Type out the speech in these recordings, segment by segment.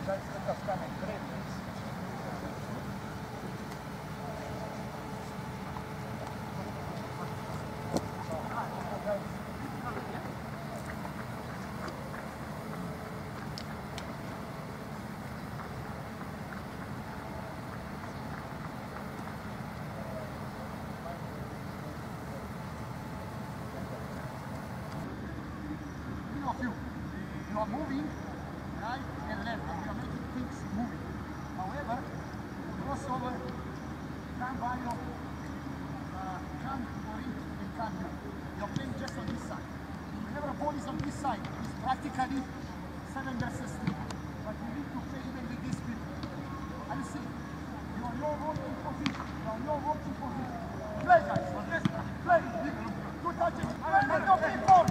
You are moving right and left, and you are making things moving. However, crossover, can't value, can't for it, and can't do. You are playing just on this side. Whenever a ball is on this side, it's practically 7 versus 3. But you need to play even with these people. And you see, you are not working position. You are not working position. Play, guys. Play. Good touches. Let go, people.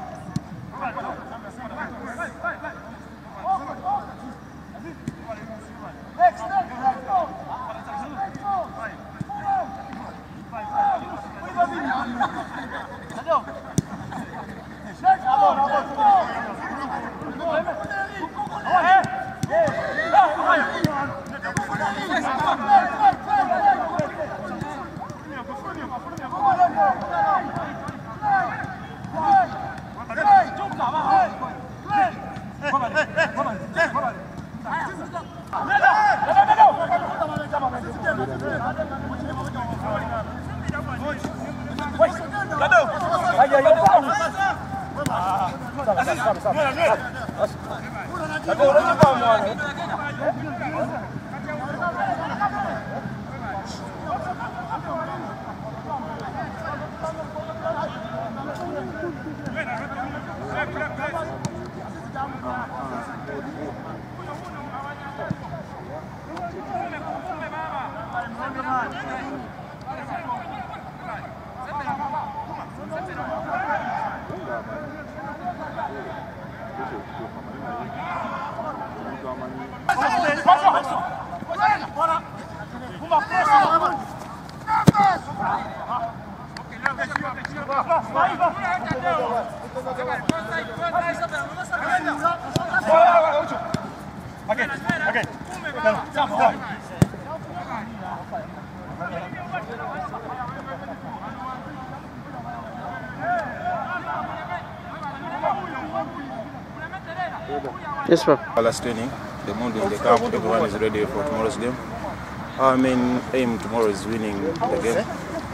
Yes, sir. Last training, the mood in the camp, everyone is ready for tomorrow's game. Our main aim tomorrow is winning the game.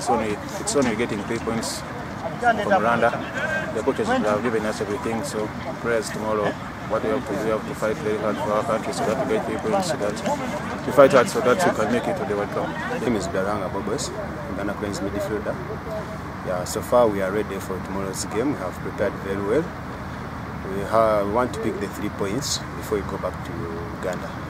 It's only getting 3 points from Rwanda. The coaches have given us everything, so prayers tomorrow. What we have to do, we have to fight very hard for our country so that we get 3 points, so that we fight hard so that we can make it to the World Cup. My name is Daranga Bobos, Ghana Cranes midfielder. Yeah, so far we are ready for tomorrow's game. We have prepared very well. We want to pick the 3 points before we go back to Uganda.